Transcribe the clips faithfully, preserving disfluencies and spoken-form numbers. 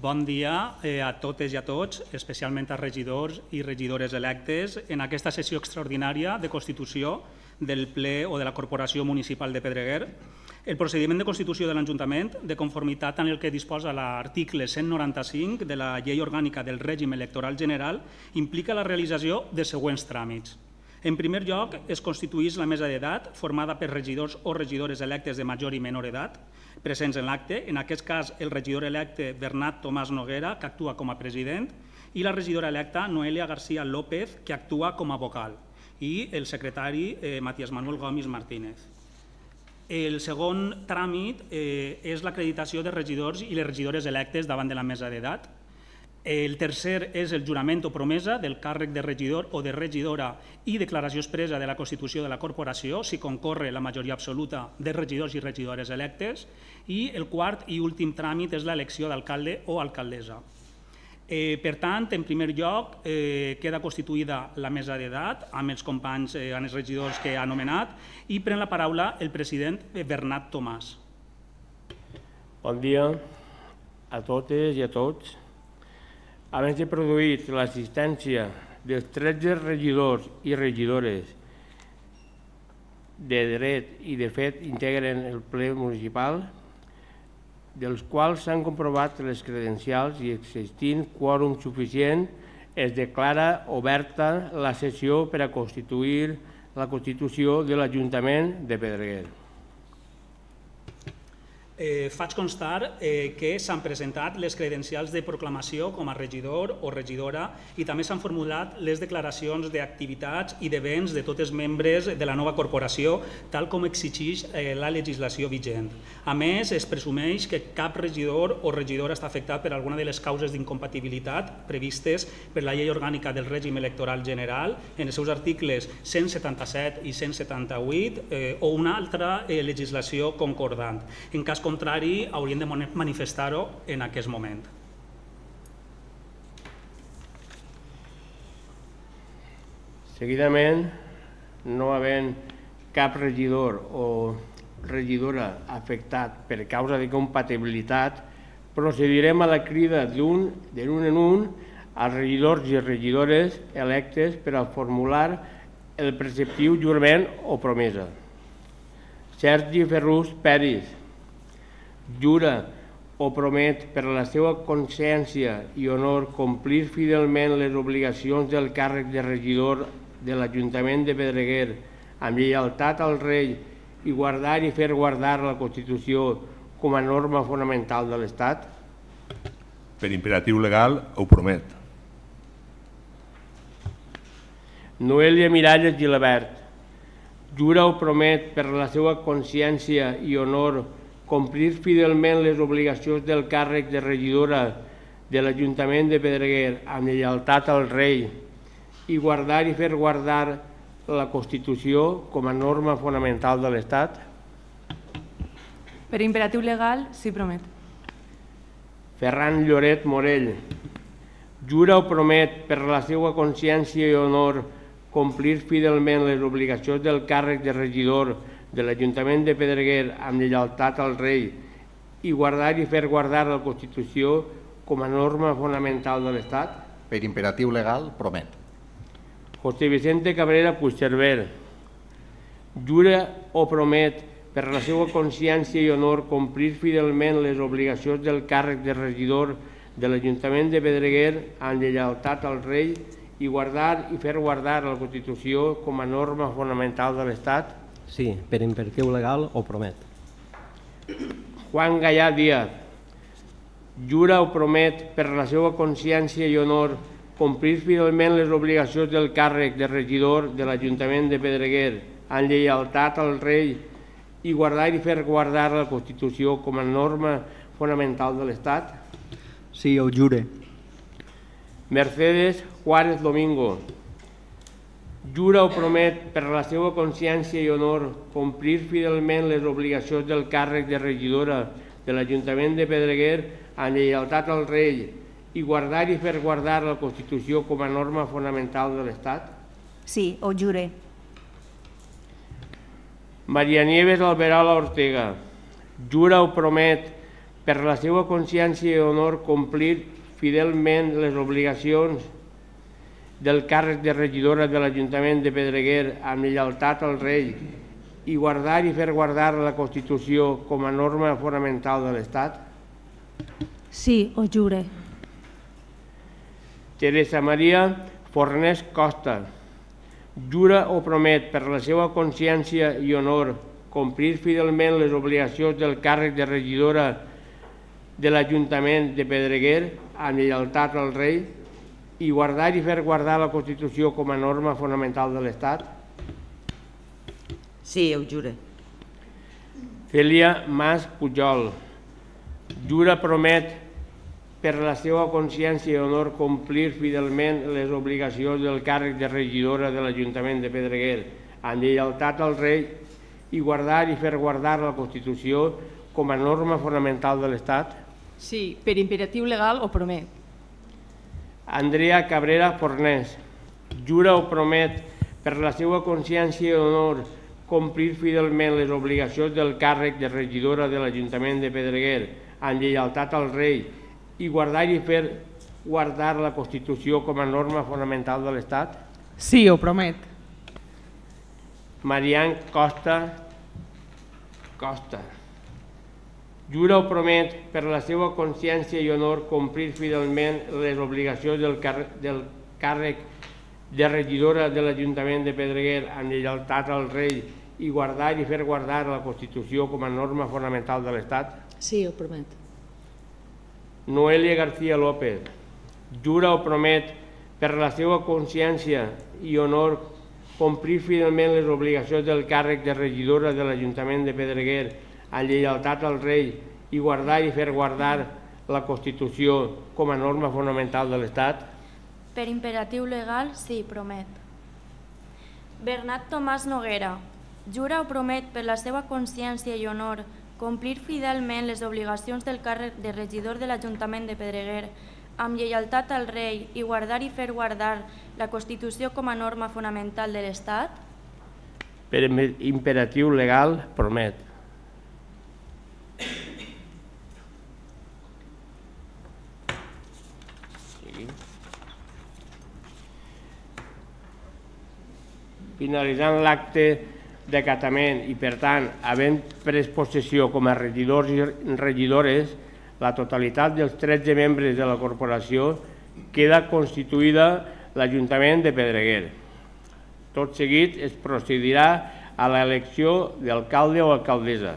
Bon dia a totes i a tots, especialment a regidors i regidores electes, en aquesta sessió extraordinària de Constitució del ple o de la Corporació Municipal de Pedreguer. El procediment de constitució de l'Ajuntament, de conformitat amb el que disposa l'article cent noranta-cinc de la Llei Orgànica del Règim Electoral General, implica la realització de següents tràmits. En primer lloc, es constituïx la mesa d'edat, formada per regidors o regidores electes de major i menor edat, presents en l'acte, en aquest cas el regidor electe Bernat Tomàs Noguera, que actua com a president, i la regidora electa Noelia García López, que actua com a vocal, i el secretari eh, Matías Manuel Gomis Martínez. El segon tràmit eh, és l'acreditació de regidors i les regidores electes davant de la mesa d'edat. El tercer és el jurament o promesa del càrrec de regidor o de regidora i declaració expressa de la Constitució de la Corporació, si concorre la majoria absoluta de regidors i regidores electes. I el quart i últim tràmit és l'elecció d'alcalde o alcaldessa. Eh, per tant, en primer lloc, eh, queda constituïda la mesa d'edat amb els companys, eh, amb els regidors que ha anomenat, i pren la paraula el president Bernat Tomàs. Bon dia a totes i a tots. Havent se produït l'assistència dels tretze regidors i regidores de dret i de fet integren el ple municipal, dels quals s'han comprovat les credencials i existint quòrum suficient, es declara oberta la sessió per a constituir la Constitució de l'Ajuntament de Pedreguer. Eh, faig constar eh, que s'han presentat les credencials de proclamació com a regidor o regidora i també s'han formulat les declaracions d'activitats i de béns de tots els membres de la nova corporació, tal com exigeix eh, la legislació vigent. A més, es presumeix que cap regidor o regidora està afectat per alguna de les causes d'incompatibilitat previstes per la Llei Orgànica del Règim Electoral General en els seus articles cent setanta-set i cent setanta-vuit eh, o una altra eh, legislació concordant. En cas contrari, haurien de manifestar-ho en aquest moment. Seguidament, no havent cap regidor o regidora afectat per causa de compatibilitat, procedirem a la crida d'un d'un en un als regidors i regidores electes per a formular el preceptiu jurament o promesa. Sergi Ferrús Peris jura o promet per la seva consciència i honor complir fidelment les obligacions del càrrec de regidor de l'Ajuntament de Pedreguer amb lleialtat al rei i guardar i fer guardar la Constitució com a norma fonamental de l'Estat? Per imperatiu legal ho promet. Noelia Miralles Gilabert jura o promet per la seva consciència i honor complir fidelment les obligacions del càrrec de regidora de l'Ajuntament de Pedreguer amb lleialtat al rei i guardar i fer guardar la Constitució com a norma fonamental de l'Estat? Per imperatiu legal, sí promet. Ferran Lloret Morell jura o promet per la seva consciència i honor complir fidelment les obligacions del càrrec de regidor de l'Ajuntament de Pedreguer amb lleialtat al rei i guardar i fer guardar la Constitució com a norma fonamental de l'Estat? Per imperatiu legal, promet. José Vicente Cabrera Puigcerver jura o promet per la seva consciència i honor complir fidelment les obligacions del càrrec de regidor de l'Ajuntament de Pedreguer amb lleialtat al rei i guardar i fer guardar la Constitució com a norma fonamental de l'Estat? Sí, per imperatiu legal ho promet. Juan Gallà Díaz jura o promet per la seva consciència i honor complir fidelment les obligacions del càrrec de regidor de l'Ajuntament de Pedreguer amb lleialtat al rei i guardar i fer guardar la Constitució com a norma fonamental de l'Estat? Sí, ho jure. Mercedes Juárez Domingo jura o promet per la seva consciència i honor complir fidelment les obligacions del càrrec de regidora de l'Ajuntament de Pedreguer amb lleialtat al rei i guardar i fer guardar la Constitució com a norma fonamental de l'Estat? Sí, ho jure. Maria Nieves Alberola Ortega jura o promet per per la seva consciència i honor complir fidelment les obligacions del càrrec de regidora de l'Ajuntament de Pedreguer amb lleialtat al rei i guardar i fer guardar la Constitució com a norma fonamental de l'Estat? Sí, ho jure. Teresa Maria Fornés Costa, jura o promet per la seva consciència i honor complir fidelment les obligacions del càrrec de regidora de l'Ajuntament de Pedreguer amb lleialtat al rei i guardar i fer guardar la Constitució com a norma fonamental de l'Estat? Sí, ho jure. Cèlia Mas Pujol, jura promet per la seva consciència i honor complir fidelment les obligacions del càrrec de regidora de l'Ajuntament de Pedreguer amb lleialtat al rei i guardar i fer guardar la Constitució com a norma fonamental de l'Estat? Sí, per imperatiu legal ho promet. Andrea Cabrera Fornés, jura o promet per la seva consciència i honor complir fidelment les obligacions del càrrec de regidora de l'Ajuntament de Pedreguer amb lleialtat al rei i guardar i fer guardar la Constitució com a norma fonamental de l'Estat? Sí, ho promet. Marian Costa Costa, jura o promet per la seva consciència i honor complir fidelment les obligacions del, del càrrec de regidora de l'Ajuntament de Pedreguer amb lleialtat al rei i guardar i fer guardar la Constitució com a norma fonamental de l'Estat? Sí, ho promet. Noelia García López, jura o promet per la seva consciència i honor complir fidelment les obligacions del càrrec de regidora de l'Ajuntament de Pedreguer amb lleialtat al rei i guardar i fer guardar la Constitució com a norma fonamental de l'Estat? Per imperatiu legal, sí, promet. Bernat Tomàs Noguera, jura o promet per la seva consciència i honor complir fidelment les obligacions del càrrec de regidor de l'Ajuntament de Pedreguer amb lleialtat al rei i guardar i fer guardar la Constitució com a norma fonamental de l'Estat? Per imperatiu legal, promet. Finalitzant l'acte d'acatament i, per tant, havent pres possessió com a regidors i regidores, la totalitat dels tretze membres de la corporació queda constituïda l'Ajuntament de Pedreguer. Tot seguit es procedirà a l'elecció d'alcalde o alcaldessa.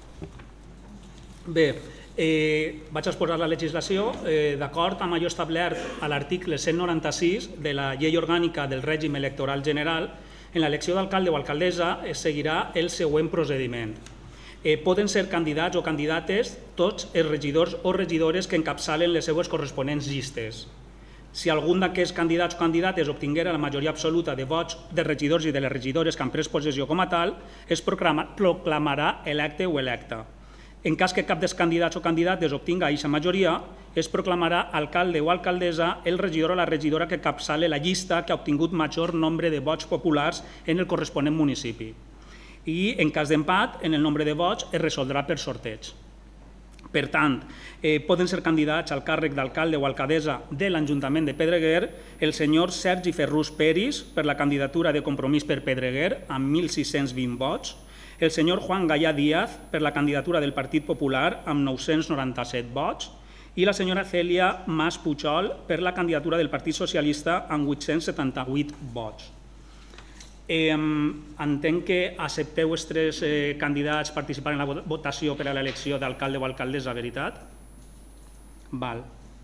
Bé, eh, vaig exposar la legislació eh, d'acord amb allò establert a l'article cent noranta-sis de la Llei Orgànica del Règim Electoral General. En l'elecció d'alcalde o alcaldessa es seguirà el següent procediment. Eh, poden ser candidats o candidates tots els regidors o regidores que encapçalen les seues corresponents llistes. Si algun d'aquests candidats o candidates obtinguera la majoria absoluta de vots de regidors i de les regidores que han pres possessió com a tal, es proclamarà electe o electa. En cas que cap dels candidats o candidates obtinga aquesta majoria, es proclamarà alcalde o alcaldessa el regidor o la regidora que encapçale la llista que ha obtingut major nombre de vots populars en el corresponent municipi. I, en cas d'empat, en el nombre de vots es resoldrà per sorteig. Per tant, eh, poden ser candidats al càrrec d'alcalde o alcaldessa de l'Ajuntament de Pedreguer el senyor Sergi Ferrús Peris per la candidatura de Compromís per Pedreguer amb mil sis-cents vint vots, el senyor Juan Gallà Díaz per la candidatura del Partit Popular amb nou-cents noranta-set vots i la senyora Cèlia Mas Pujol per la candidatura del Partit Socialista amb vuit-cents setanta-vuit vots. Eh, entenc que accepteu els tres eh, candidats participar en la votació per a l'elecció d'alcalde o alcaldessa, veritat? Val.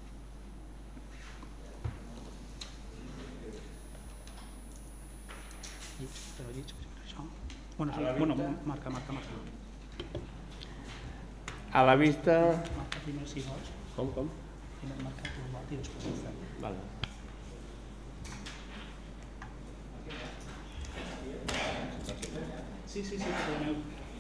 Bueno, sí, bueno, marca, marca, marca. A la vista... Marca primer si vols. Com, com? Primer marca tu vot i després ho fem. Val. Sí, sí, sí, perdoneu.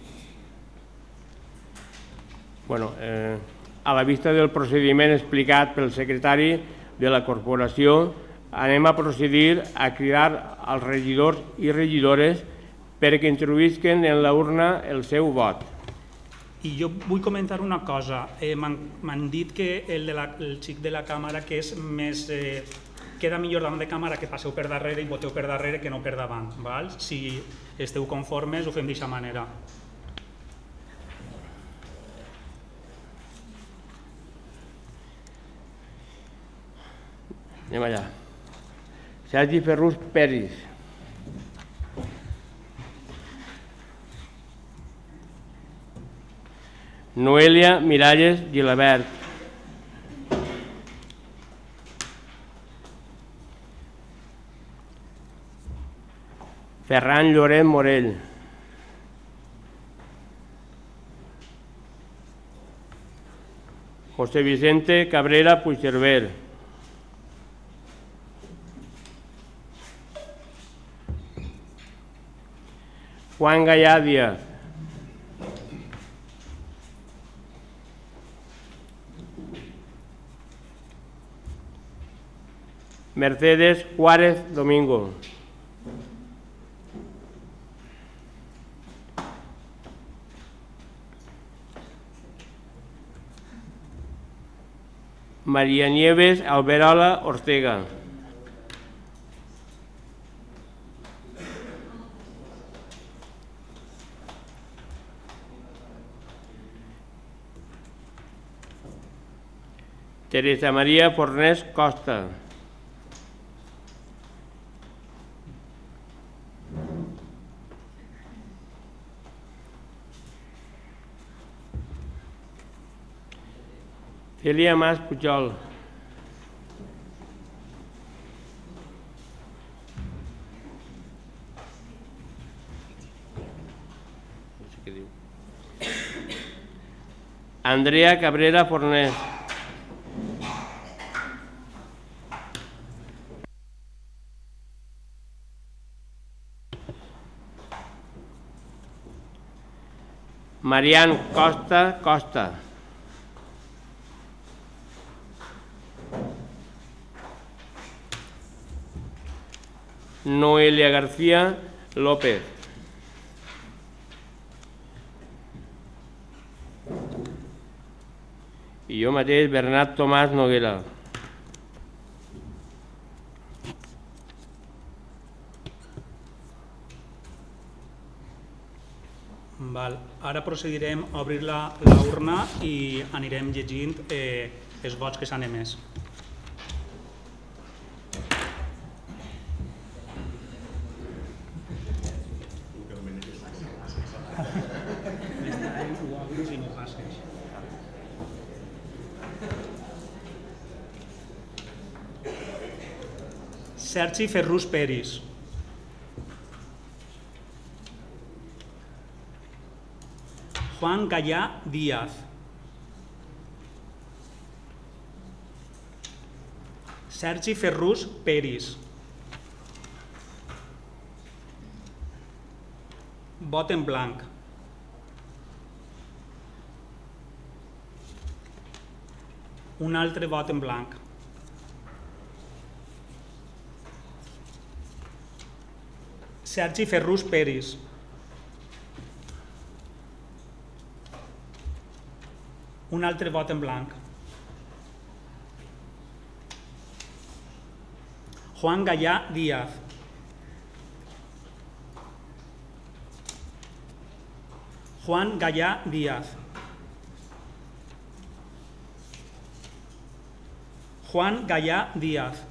Bueno, eh, a la vista del procediment explicat pel secretari de la corporació, anem a procedir a cridar als regidors i regidores perquè introduïsquen en la urna el seu vot. I jo vull comentar una cosa. M'han dit que el xic de la càmera que és més... queda millor davant de càmera que passeu per darrere i voteu per darrere que no per davant. Si esteu conformes ho fem d'aquesta manera. Anem allà. Sergi Ferrús Peris. Noelia Miralles Gilabert. Ferran Lloret Morell. José Vicente Cabrera Puigcerver. Juan Gallà Díaz. Mercedes Juárez Domingo. María Nieves Alberola Ortega. Teresa María Fornés Costa. Celia Mas Pujol. Andrea Cabrera Fornés. Marian Costa Costa. Noelia García López. I jo mateix, Bernat Tomàs Noguera. Val. Ara procedirem a obrir la urna i anirem llegint els vots que s'han emès. Sergi Ferrús Peris. Juan Gallà Díaz. Sergi Ferrús Peris. Vot en blanc. Un altre vot en blanc. Sergi Ferrús Peris. Un altre vot en blanc. Juan Gallà Díaz. Juan Gallà Díaz. Juan Gallà Díaz.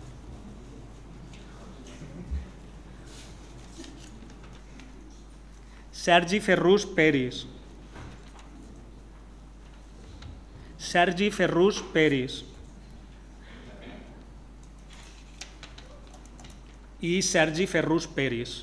Sergi Ferrús Peris. Sergi Ferrús Peris. I Sergi Ferrús Peris.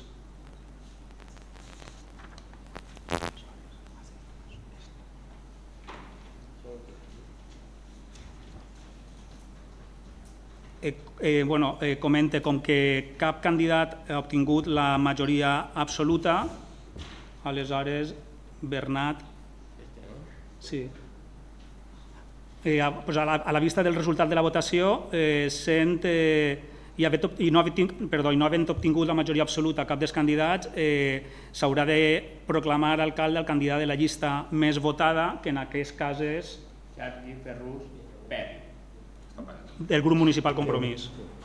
Eh, eh, bueno, eh, comente, com que cap candidat ha obtingut la majoria absoluta, aleshores, Bernat... Sí. Eh, pues a, la, a la vista del resultat de la votació, eh, sent eh, i, haver, i, no havent, perdó, i no havent obtingut la majoria absoluta a cap dels candidats, eh, s'haurà de proclamar alcalde el candidat de la llista més votada, que en aquest cas és Sergi Ferrús Pérez. del grup municipal Compromís.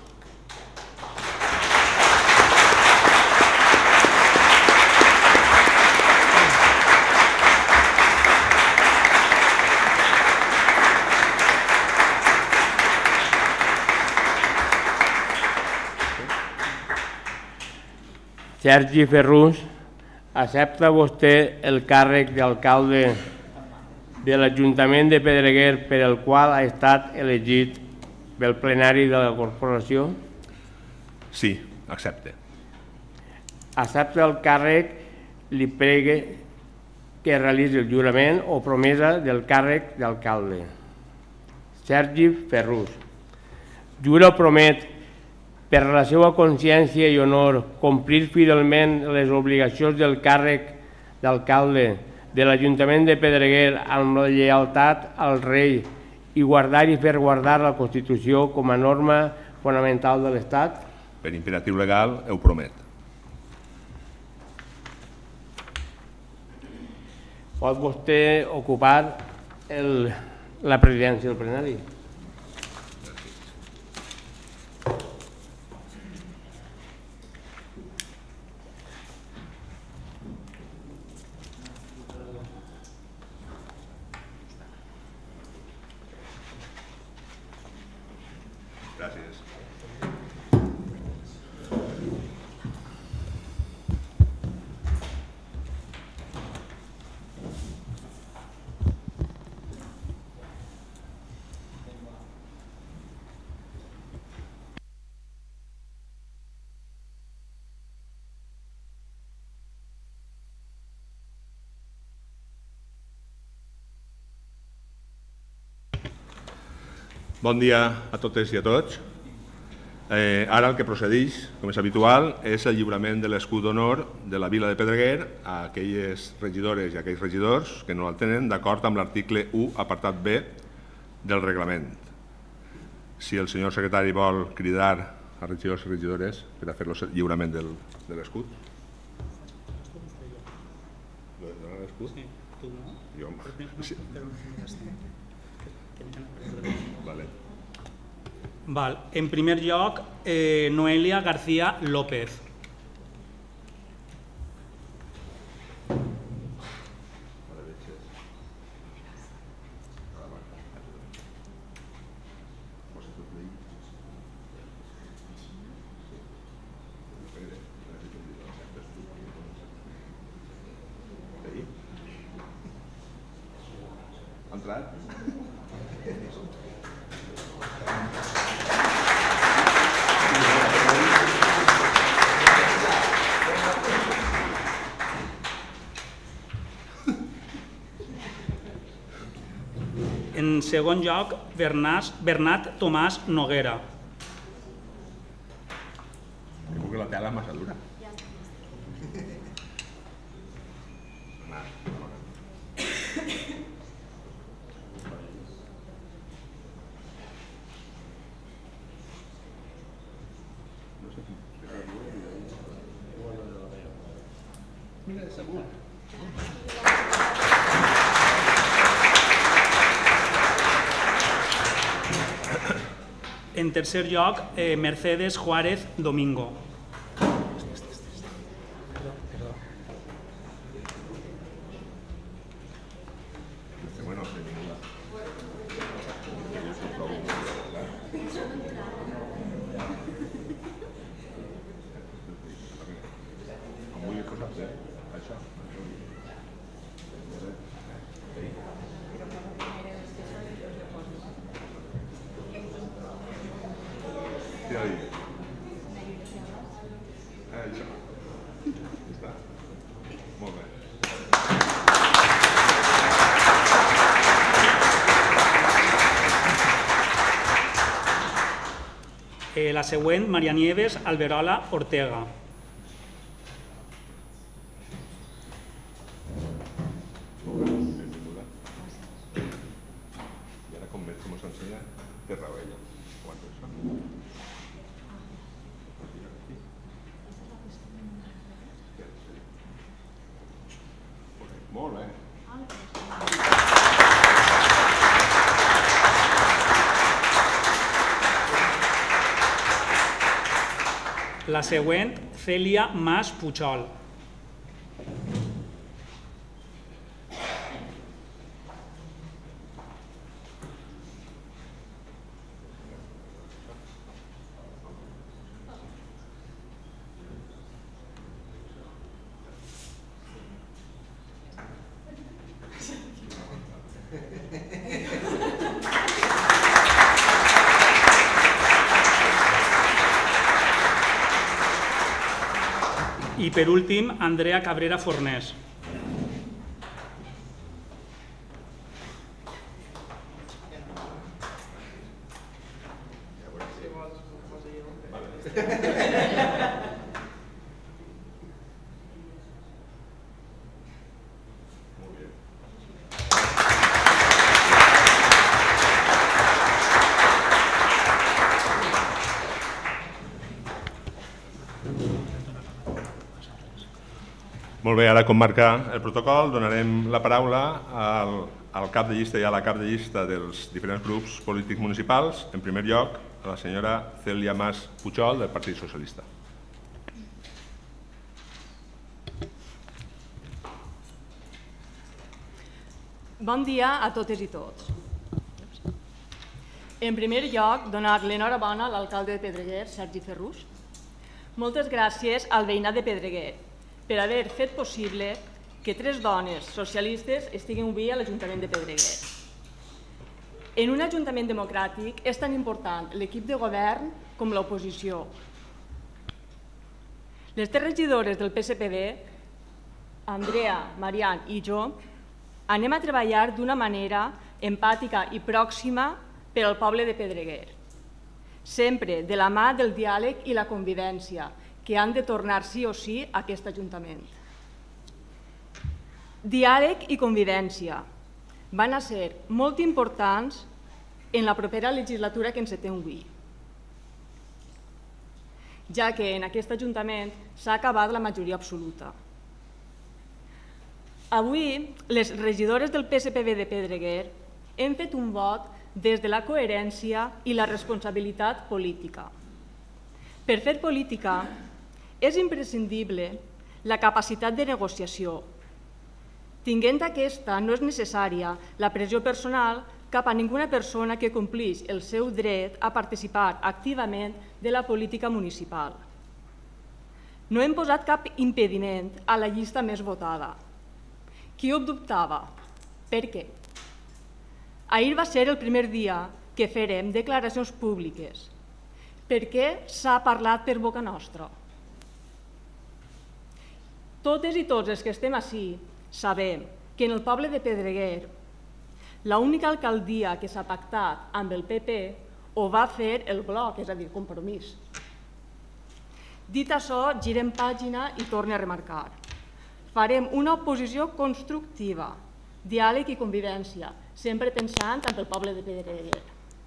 Sergi Ferrús, accepta vostè el càrrec d'alcalde de l'Ajuntament de Pedreguer per el qual ha estat elegit pel plenari de la corporació? Sí, accepte. Accepta el càrrec, li pregue que realitzi el jurament o promesa del càrrec d'alcalde. Sergi Ferrús, jura o promet per la seva consciència i honor complir fidelment les obligacions del càrrec d'alcalde de l'Ajuntament de Pedreguer amb la lleialtat al rei i guardar i fer guardar la Constitució com a norma fonamental de l'Estat? Per imperatiu legal, ho promet. Pot vostè ocupar el, la presidència del plenari? Gràcies. Bon dia a totes i a tots. Eh, ara el que procedeix, com és habitual, és el lliurament de l'escut d'honor de la Vila de Pedreguer a aquelles regidores i a aquells regidors que no el tenen, d'acord amb l'article u, apartat B del reglament. Si el senyor secretari vol cridar a regidors i regidores per a fer el lliurament del, de l'escut. Donar l'escut? Sí, tu no? Jo. Sí. Vale. Val. En primer lloc, eh, Noelia García López. Entrat? En segon lloc, Bernat, Bernat Tomàs Noguera. Diu que la tela és massa dura. En tercer lloc, eh, Mercedes Juárez Domingo. Eh, la següent, Maria Nieves Alberola Ortega. I ara com ens ensenya, té raó ella. Molt bé. La següent, Cèlia Mas Puchol. I per últim, Andrea Cabrera Fornés. Molt bé, ara com marca el protocol donarem la paraula al, al cap de llista i a la cap de llista dels diferents grups polítics municipals. En primer lloc, a la senyora Cèlia Mas Puchol del Partit Socialista. Bon dia a totes i tots. En primer lloc, donar l'enhorabona a l'alcalde de Pedreguer, Sergi Ferrús. Moltes gràcies al veïnat de Pedreguer per haver fet possible que tres dones socialistes estiguin avui a l'Ajuntament de Pedreguer. En un ajuntament democràtic és tan important l'equip de govern com l'oposició. Les tres regidores del P S P D, Andrea, Marian i jo, anem a treballar d'una manera empàtica i pròxima per al poble de Pedreguer, sempre de la mà del diàleg i la convivència, que han de tornar sí o sí a aquest Ajuntament. Diàleg i convivència van a ser molt importants en la propera legislatura que ens té avui, ja que en aquest Ajuntament s'ha acabat la majoria absoluta. Avui, les regidores del P S P B de Pedreguer hem fet un vot des de la coherència i la responsabilitat política. Per fer política, és imprescindible la capacitat de negociació. Tinguent aquesta, no és necessària la pressió personal cap a ninguna persona que complís el seu dret a participar activament de la política municipal. No hem posat cap impediment a la llista més votada. Qui ho dubtava? Per què? Ahir va ser el primer dia que farem declaracions públiques. Per què s'ha parlat per boca nostra? Totes i tots els que estem ací sabem que en el poble de Pedreguer l'única alcaldia que s'ha pactat amb el P P ho va fer el Bloc, és a dir, Compromís. Dit això, girem pàgina i torne a remarcar. Farem una oposició constructiva, diàleg i convivència, sempre pensant en el poble de Pedreguer.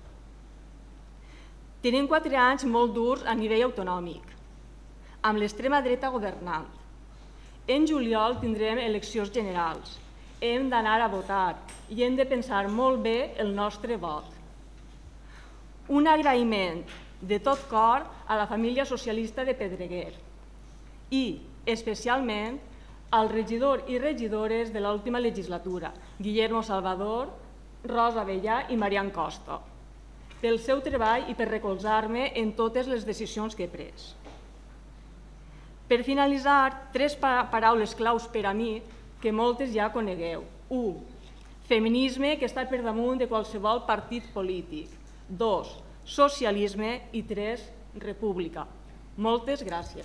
Tenim quatre anys molt durs a nivell autonòmic, amb l'extrema dreta governant. En juliol tindrem eleccions generals. Hem d'anar a votar i hem de pensar molt bé el nostre vot. Un agraïment de tot cor a la família socialista de Pedreguer i, especialment, al regidor i regidores de l'última legislatura, Guillermo Salvador, Rosa Avellà i Marian Costa, pel seu treball i per recolzar-me en totes les decisions que he pres. Per finalitzar, tres paraules claus per a mi que moltes ja conegueu. u. Feminisme, que està per damunt de qualsevol partit polític. dos. Socialisme. I tres. República. Moltes gràcies.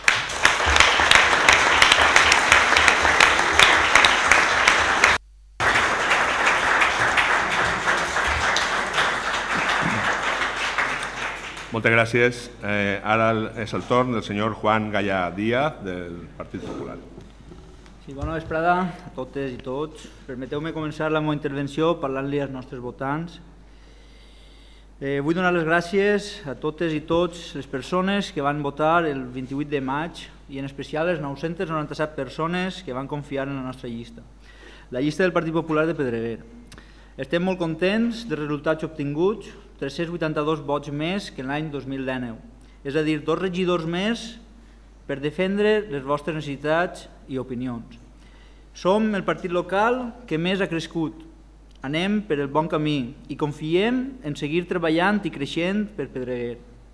Moltes gràcies. Eh, ara és el torn del senyor Juan Gallà Díaz, del Partit Popular. Sí, bona vesprada a totes i tots. Permeteu-me començar la meva intervenció parlant-li als nostres votants. Eh, vull donar les gràcies a totes i tots les persones que van votar el vint-i-vuit de maig i en especial les nou-centes noranta-set persones que van confiar en la nostra llista. La llista del Partit Popular de Pedreguer. Estem molt contents dels resultats obtinguts, tres-cents vuitanta-dos vots més que l'any dos mil dinou, és a dir, dos regidors més per defendre les vostres necessitats i opinions. Som el partit local que més ha crescut. Anem per el bon camí i confiem en seguir treballant i creixent per Pedreguer.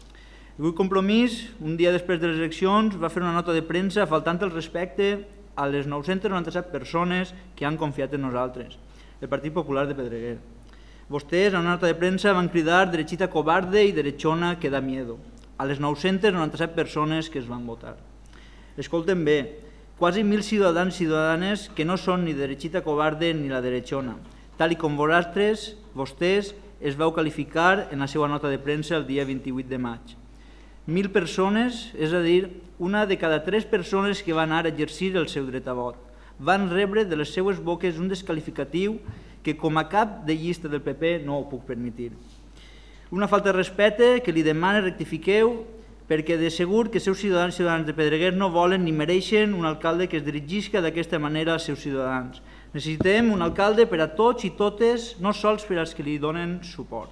El grup Compromís, un dia després de les eleccions, va fer una nota de premsa faltant el respecte a les nou-centes noranta-set persones que han confiat en nosaltres, el Partit Popular de Pedreguer. Vostès, en una nota de premsa, van cridar derechita cobarde i derechona que da miedo a les nou-centes noranta-set persones que es van votar. Escolten bé, quasi mil ciutadans i ciutadanes que no són ni derechita cobarde ni la derechona, tal i com vosaltres, vostès, es vau qualificar en la seva nota de premsa el dia vint-i-vuit de maig. Mil persones, és a dir, una de cada tres persones que van anar a exercir el seu dret a vot, van rebre de les seues boques un desqualificatiu que com a cap de llista del P P no ho puc permetre. Una falta de respecte que li demana rectifiqueu perquè de segur que els seus ciutadans i ciutadanes de Pedreguer no volen ni mereixen un alcalde que es dirigisca d'aquesta manera als seus ciutadans. Necessitem un alcalde per a tots i totes, no sols per als que li donen suport.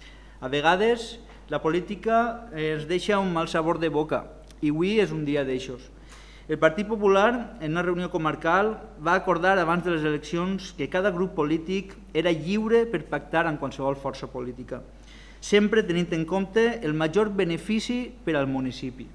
A vegades, la política ens deixa un mal sabor de boca i avui és un dia d'aixòs. El Partit Popular, en una reunió comarcal, va acordar abans de les eleccions que cada grup polític era lliure per pactar amb qualsevol força política, sempre tenint en compte el major benefici per al municipi.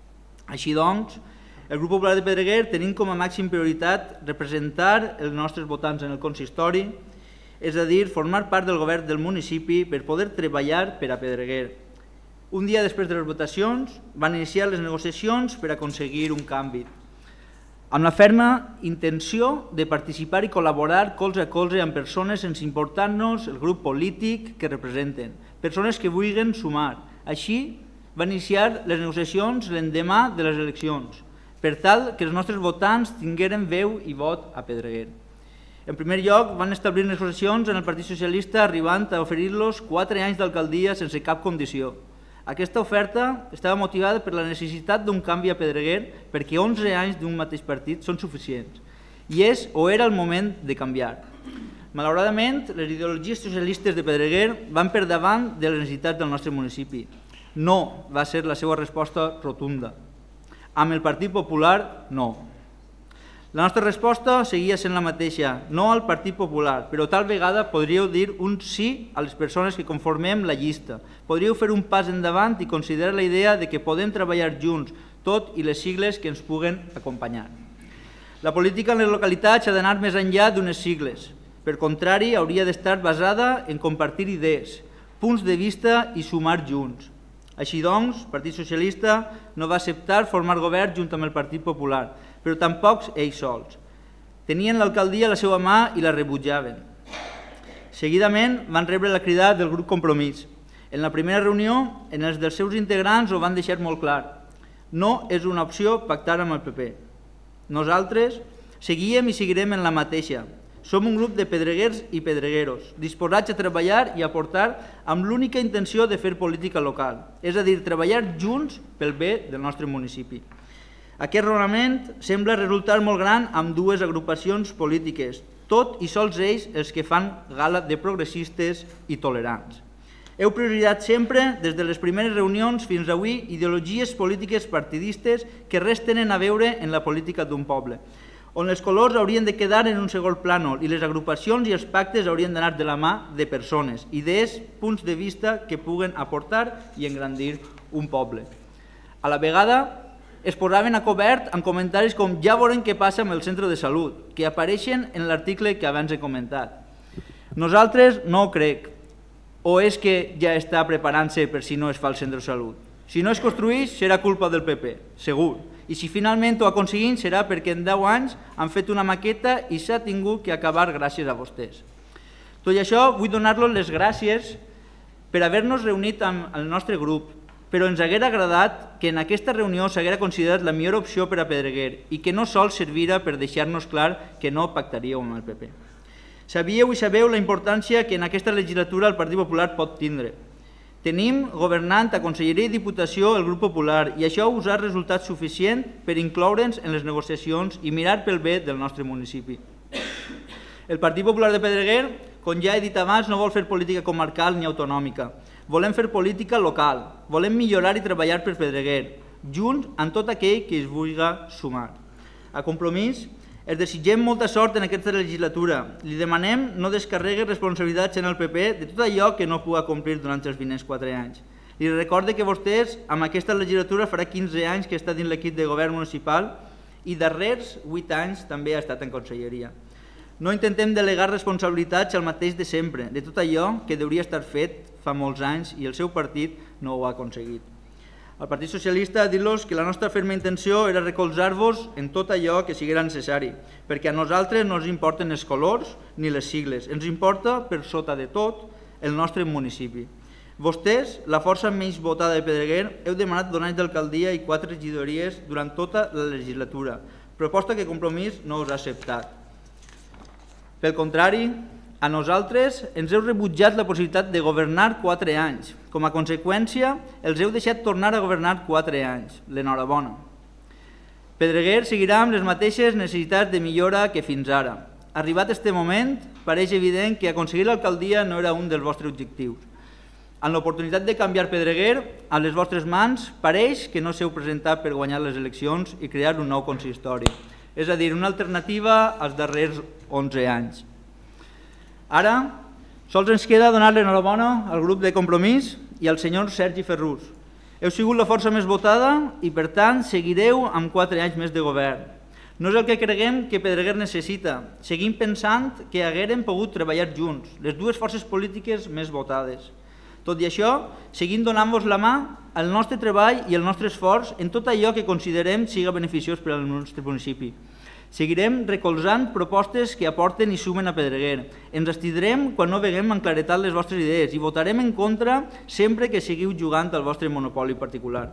Així doncs, el grup Popular de Pedreguer tenim com a màxim prioritat representar els nostres votants en el consistori, és a dir, formar part del govern del municipi per poder treballar per a Pedreguer. Un dia després de les votacions van iniciar les negociacions per aconseguir un canvi, amb la ferma intenció de participar i col·laborar colze a colze amb persones sense importar-nos el grup polític que representen, persones que vulguin sumar. Així van iniciar les negociacions l'endemà de les eleccions, per tal que els nostres votants tingueren veu i vot a Pedreguer. En primer lloc, van establir negociacions en el Partit Socialista arribant a oferir-los quatre anys d'alcaldia sense cap condició. Aquesta oferta estava motivada per la necessitat d'un canvi a Pedreguer perquè onze anys d'un mateix partit són suficients i és o era el moment de canviar. Malauradament, les ideologies socialistes de Pedreguer van per davant de les necessitats del nostre municipi. No va ser la seva resposta rotunda. Amb el Partit Popular, no. La nostra resposta seguia sent la mateixa, no al Partit Popular, però tal vegada podríeu dir un sí a les persones que conformem la llista. Podríeu fer un pas endavant i considerar la idea de que podem treballar junts, tot i les sigles que ens puguen acompanyar. La política en les localitats ha d'anar més enllà d'unes sigles. Per contrari, hauria d'estar basada en compartir idees, punts de vista i sumar junts. Així doncs, el Partit Socialista no va acceptar formar govern junt amb el Partit Popular, però tampoc ells sols. Tenien l'alcaldia a la seva mà i la rebutjaven. Seguidament van rebre la crida del grup Compromís. En la primera reunió, en els dels seus integrants ho van deixar molt clar. No és una opció pactar amb el P P. Nosaltres seguíem i seguirem en la mateixa. Som un grup de pedreguers i pedregueros, disposats a treballar i aportar amb l'única intenció de fer política local, és a dir, treballar junts pel bé del nostre municipi. Aquest raonament sembla resultar molt gran amb dues agrupacions polítiques, tot i sols ells els que fan gala de progressistes i tolerants. Heu prioritzat sempre, des de les primeres reunions fins avui, ideologies polítiques partidistes que res tenen a veure en la política d'un poble, on els colors haurien de quedar en un segon plànol i les agrupacions i els pactes haurien d'anar de la mà de persones, idees, punts de vista que puguen aportar i engrandir un poble. A la vegada, es posaven a cobert amb comentaris com ja veurem què passa amb el centre de salut, que apareixen en l'article que abans he comentat. Nosaltres no ho crec, o és que ja està preparant-se per si no es fa el centre de salut. Si no es construeix, serà culpa del P P, segur. I si finalment ho aconseguim serà perquè en deu anys han fet una maqueta i s'ha tingut que acabar gràcies a vostès. Tot i això, vull donar-los les gràcies per haver-nos reunit amb el nostre grup, però ens haguera agradat que en aquesta reunió s'haguera considerat la millor opció per a Pedreguer i que no sols servira per deixar-nos clar que no pactaríeu amb el P P. Sabíeu i sabeu la importància que en aquesta legislatura el Partit Popular pot tindre. Tenim governant a Conselleria i Diputació el grup popular i això us ha resultat suficient per incloure'ns en les negociacions i mirar pel bé del nostre municipi. El Partit Popular de Pedreguer, com ja he dit abans, no vol fer política comarcal ni autonòmica. Volem fer política local, volem millorar i treballar per Pedreguer, junts amb tot aquell que es vulgui sumar. A Compromís, es desitgem molta sort en aquesta legislatura. Li demanem no descarregui responsabilitats en el P P de tot allò que no pugui complir durant els vinents quatre anys. Li recorde que vostès, amb aquesta legislatura, farà quinze anys que està dins l'equip de govern municipal i darrers vuit anys també ha estat en conselleria. No intentem delegar responsabilitats al mateix de sempre, de tot allò que hauria estar fet fa molts anys i el seu partit no ho ha aconseguit. Al Partit Socialista, dir-los que la nostra ferma intenció era recolzar-vos en tot allò que sigui necessari, perquè a nosaltres no ens importen els colors ni les sigles, ens importa, per sota de tot, el nostre municipi. Vostès, la força menys votada de Pedreguer, heu demanat dos anys d'alcaldia i quatre regidories durant tota la legislatura, proposta que Compromís no us ha acceptat. Pel contrari, a nosaltres ens heu rebutjat la possibilitat de governar quatre anys. Com a conseqüència, els heu deixat tornar a governar quatre anys. L'enhorabona. Pedreguer seguirà amb les mateixes necessitats de millora que fins ara. Arribat aquest moment, pareix evident que aconseguir l'alcaldia no era un dels vostres objectius. En l'oportunitat de canviar Pedreguer, a les vostres mans, pareix que no s'heu presentat per guanyar les eleccions i crear un nou consistori. És a dir, una alternativa als darrers onze anys. Ara, sols ens queda donar l'enhorabona al grup de Compromís i al senyor Sergi Ferrús. Heu sigut la força més votada i, per tant, seguireu amb quatre anys més de govern. No és el que creguem que Pedreguer necessita. Seguim pensant que haguérem pogut treballar junts, les dues forces polítiques més votades. Tot i això, seguim donant-vos la mà al nostre treball i al nostre esforç en tot allò que considerem siga beneficiós per al nostre municipi. Seguirem recolzant propostes que aporten i sumen a Pedreguer. Ens abstindrem quan no veguem en claretat les vostres idees i votarem en contra sempre que seguiu jugant al vostre monopoli particular.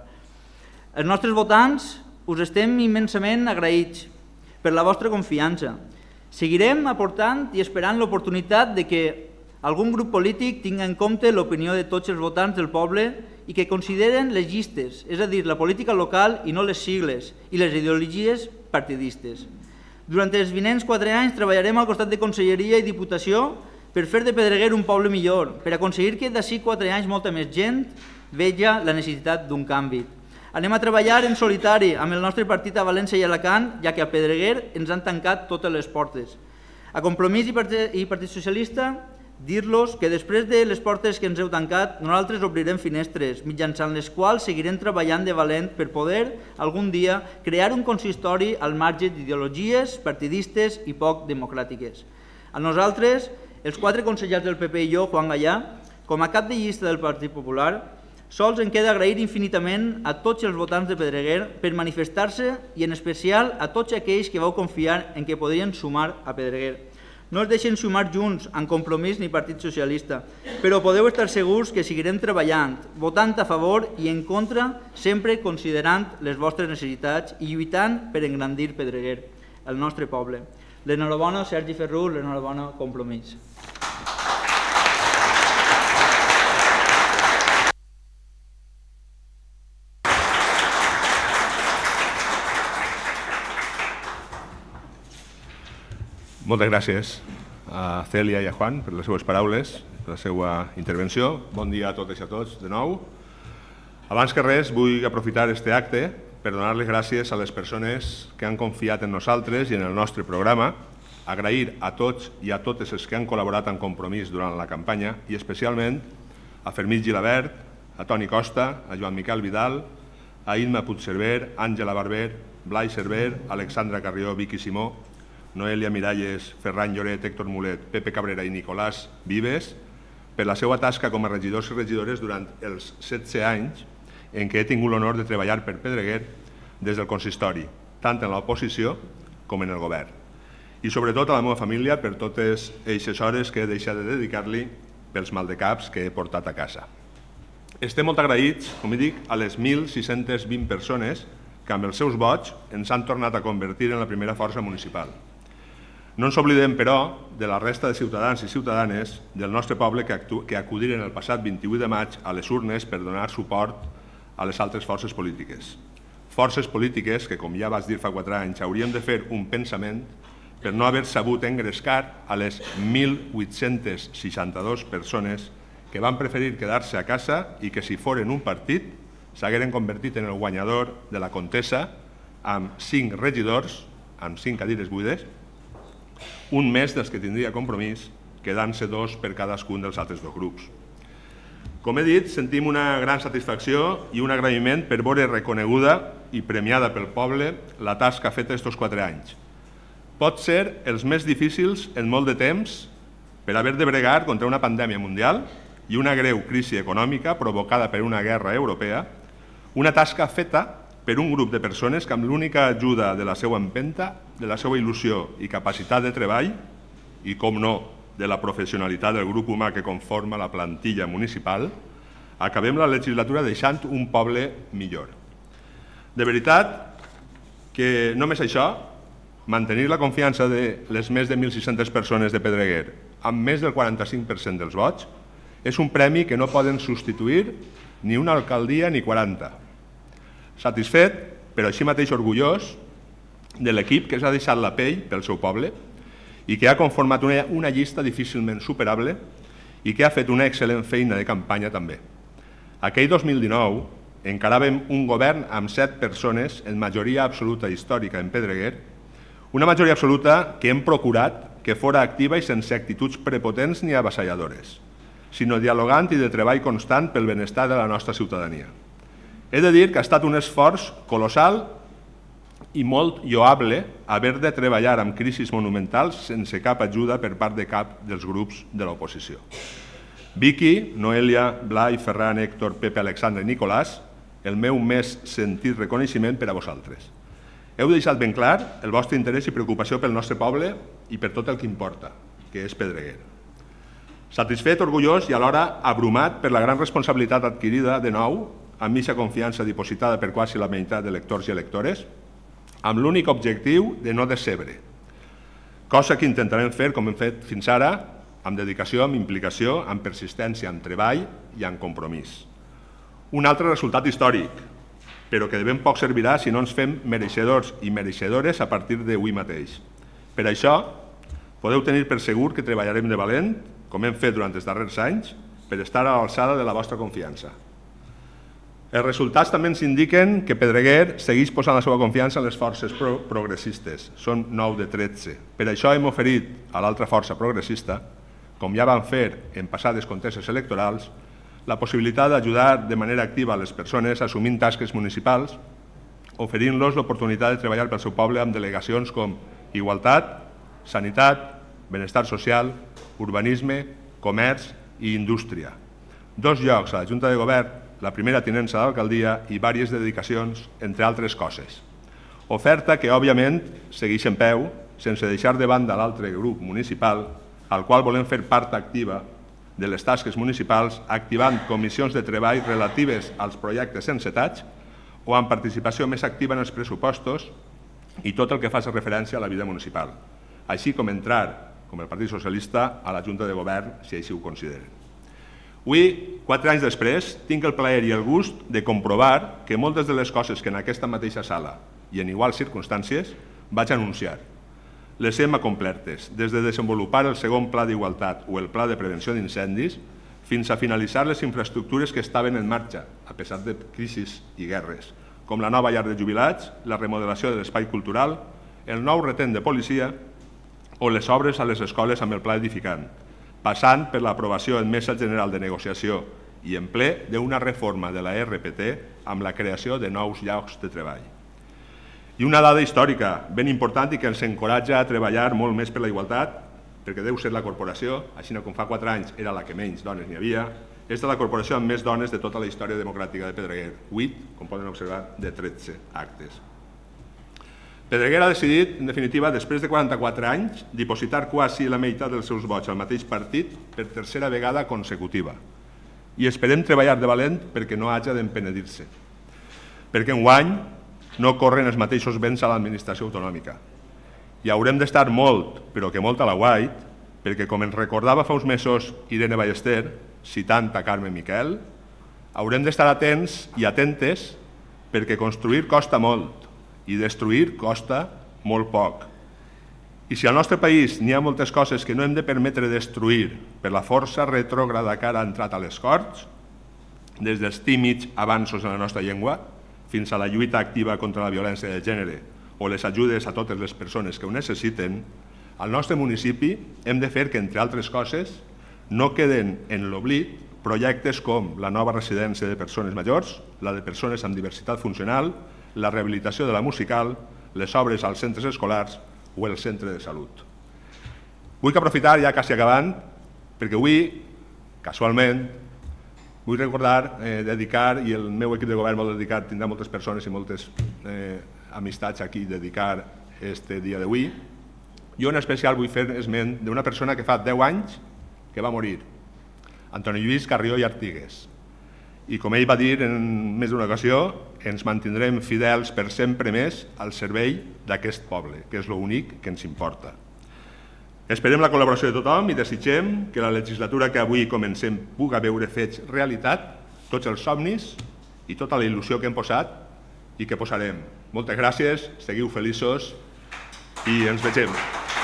Els nostres votants us estem immensament agraïts per la vostra confiança. Seguirem aportant i esperant l'oportunitat de que algun grup polític tingui en compte l'opinió de tots els votants del poble i que consideren les llistes, és a dir, la política local i no les sigles i les ideologies partidistes. Durant els vinents quatre anys treballarem al costat de Conselleria i Diputació per fer de Pedreguer un poble millor, per aconseguir que d'ací quatre anys molta més gent veja la necessitat d'un canvi. Anem a treballar en solitari amb el nostre partit a València i Alacant, ja que a Pedreguer ens han tancat totes les portes. A Compromís i Partit Socialista, dir-los que després de les portes que ens heu tancat, nosaltres obrirem finestres, mitjançant les quals seguirem treballant de valent per poder, algun dia, crear un consistori al marge d'ideologies partidistes i poc democràtiques. A nosaltres, els quatre consellers del P P i jo, Juan Gallà, com a cap de llista del Partit Popular, sols em queda agrair infinitament a tots els votants de Pedreguer per manifestar-se i en especial a tots aquells que vau confiar en què podrien sumar a Pedreguer. No es deixen sumar junts en Compromís ni Partit Socialista, però podeu estar segurs que seguirem treballant, votant a favor i en contra, sempre considerant les vostres necessitats i lluitant per engrandir Pedreguer, el nostre poble. L'enhorabona, Sergi Ferrús, l'enhorabona, Compromís. Moltes gràcies a Cèlia i a Juan per les seues paraules, per la seva intervenció. Bon dia a totes i a tots de nou. Abans que res, vull aprofitar aquest acte per donar les gràcies a les persones que han confiat en nosaltres i en el nostre programa, agrair a tots i a totes els que han col·laborat en Compromís durant la campanya i especialment a Fermín Gilabert, a Toni Costa, a Joan Miquel Vidal, a Imma Puigcerver, Àngela Barber, Blai Cerver, Alexandra Carrió, Vicky Simó, Noelia Miralles, Ferran Lloret, Héctor Mulet, Pepe Cabrera i Nicolás Vives, per la seva tasca com a regidors i regidores durant els setze anys en què he tingut l'honor de treballar per Pedreguer des del consistori, tant en l'oposició com en el govern. I sobretot a la meva família per totes aquestes hores que he deixat de dedicar-li pels maldecaps que he portat a casa. Estem molt agraïts, com dic, a les mil sis-centes vint persones que amb els seus vots ens han tornat a convertir en la primera força municipal. No ens oblidem, però, de la resta de ciutadans i ciutadanes del nostre poble que acudiren el passat vint-i-vuit de maig a les urnes per donar suport a les altres forces polítiques. Forces polítiques que, com ja vas dir fa quatre anys, hauríem de fer un pensament per no haver sabut engrescar a les mil vuit-cents seixanta-dues persones que van preferir quedar-se a casa i que, si foren un partit, s'hagueren convertit en el guanyador de la contesa amb cinc regidors, amb cinc cadires buides, un més dels que tindria Compromís, quedant-se dos per cadascun dels altres dos grups. Com he dit, sentim una gran satisfacció i un agraïment per veure reconeguda i premiada pel poble la tasca feta estos quatre anys. Pot ser els més difícils en molt de temps per haver de bregar contra una pandèmia mundial i una greu crisi econòmica provocada per una guerra europea, una tasca feta per un grup de persones que amb l'única ajuda de la seva empenta, de la seva il·lusió i capacitat de treball i, com no, de la professionalitat del grup humà que conforma la plantilla municipal, acabem la legislatura deixant un poble millor. De veritat que només això, mantenir la confiança de les més de mil sis-centes persones de Pedreguer amb més del quaranta-cinc per cent dels vots és un premi que no poden substituir ni una alcaldia ni quaranta. Satisfet, però així mateix orgullós, de l'equip que s'ha deixat la pell pel seu poble i que ha conformat una, una llista difícilment superable i que ha fet una excel·lent feina de campanya també. Aquell dos mil dinou encaràvem un govern amb set persones en majoria absoluta històrica en Pedreguer, una majoria absoluta que hem procurat que fora activa i sense actituds prepotents ni avassalladores, sinó dialogant i de treball constant pel benestar de la nostra ciutadania. He de dir que ha estat un esforç colossal i molt lloable haver de treballar amb crisis monumentals sense cap ajuda per part de cap dels grups de l'oposició. Vicky, Noelia, Blai, Ferran, Héctor, Pepe, Alexandre i Nicolàs, el meu més sentit reconeixement per a vosaltres. Heu deixat ben clar el vostre interès i preocupació pel nostre poble i per tot el que importa, que és Pedreguer. Satisfet, orgullós i alhora abrumat per la gran responsabilitat adquirida de nou amb eixa confiança dipositada per quasi la meitat de lectors i electores, amb l'únic objectiu de no decebre, cosa que intentarem fer com hem fet fins ara, amb dedicació, amb implicació, amb persistència, amb treball i amb compromís. Un altre resultat històric, però que de ben poc servirà si no ens fem mereixedors i mereixedores a partir d'avui mateix. Per això, podeu tenir per segur que treballarem de valent, com hem fet durant els darrers anys, per estar a l'alçada de la vostra confiança. Els resultats també ens indiquen que Pedreguer segueix posant la seva confiança en les forces pro progressistes. Són nou de tretze. Per això hem oferit a l'altra força progressista, com ja vam fer en passades conteses electorals, la possibilitat d'ajudar de manera activa a les persones assumint tasques municipals, oferint-los l'oportunitat de treballar pel seu poble amb delegacions com igualtat, sanitat, benestar social, urbanisme, comerç i indústria. Dos llocs a la Junta de Govern, la primera tinença d'alcaldia i diverses dedicacions, entre altres coses. Oferta que, òbviament, segueix en peu, sense deixar de banda l'altre grup municipal, al qual volem fer part activa de les tasques municipals, activant comissions de treball relatives als projectes encetats o amb participació més activa en els pressupostos i tot el que faci referència a la vida municipal, així com entrar, com el Partit Socialista, a la Junta de Govern, si així ho consideren. Avui, quatre anys després, tinc el plaer i el gust de comprovar que moltes de les coses que en aquesta mateixa sala i en iguals circumstàncies vaig anunciar les hem acomplertes, des de desenvolupar el segon pla d'igualtat o el pla de prevenció d'incendis fins a finalitzar les infraestructures que estaven en marxa, a pesar de crisis i guerres, com la nova llar de jubilats, la remodelació de l'espai cultural, el nou retén de policia o les obres a les escoles amb el pla edificant, passant per l'aprovació en mesa general de negociació i en ple d'una reforma de la R P T amb la creació de nous llocs de treball. I una dada històrica ben important i que ens encoratja a treballar molt més per la igualtat, perquè deu ser la corporació, així com fa quatre anys era la que menys dones n'hi havia, és de la corporació amb més dones de tota la història democràtica de Pedreguer, vuit, com poden observar, de tretze actes. Pedreguer ha decidit, en definitiva, després de quaranta-quatre anys, dipositar quasi la meitat dels seus vots al mateix partit per tercera vegada consecutiva. I esperem treballar de valent perquè no hagi d'empenedir-se. Perquè enguany no corren els mateixos vents a l'administració autonòmica. i haurem d'estar molt, però que molt a la guait, perquè com ens recordava fa uns mesos Irene Ballester, citant a Carme Miquel, haurem d'estar atents i atentes perquè construir costa molt i destruir costa molt poc. I si al nostre país n'hi ha moltes coses que no hem de permetre destruir per la força retrògrada que ara ha entrat a les Corts, des dels tímids avanços en la nostra llengua fins a la lluita activa contra la violència de gènere o les ajudes a totes les persones que ho necessiten, al nostre municipi hem de fer que, entre altres coses, no queden en l'oblit projectes com la nova residència de persones majors, la de persones amb diversitat funcional, la rehabilitació de la musical, les obres als centres escolars o el centre de salut. Vull aprofitar, ja quasi acabant, perquè avui, casualment, vull recordar, eh, dedicar, i el meu equip de govern vol dedicar, tindrà moltes persones i moltes eh, amistats aquí, dedicar este dia d'avui. Jo en especial vull fer esment d'una persona que fa deu anys que va morir, Antoni Lluís Carrió i Artigues. I com ell va dir en més d'una ocasió, ens mantindrem fidels per sempre més al servei d'aquest poble, que és l'únic que ens importa. Esperem la col·laboració de tothom i desitgem que la legislatura que avui comencem puga veure fets realitat, tots els somnis i tota la il·lusió que hem posat i que posarem. Moltes gràcies, seguiu feliços i ens vegem.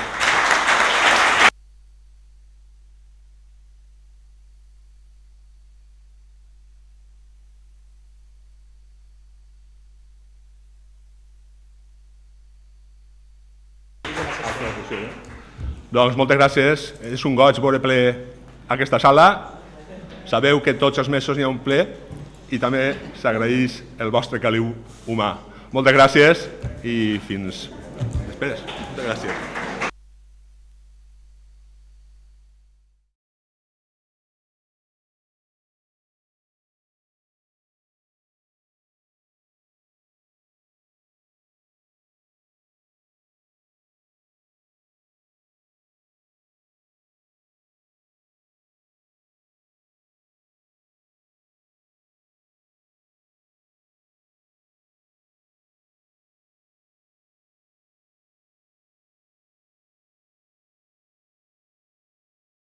Doncs moltes gràcies. És un goig veure ple aquesta sala. Sabeu que tots els mesos n'hi ha un ple i també s'agraeix el vostre caliu humà. Moltes gràcies i fins després. Moltes gràcies.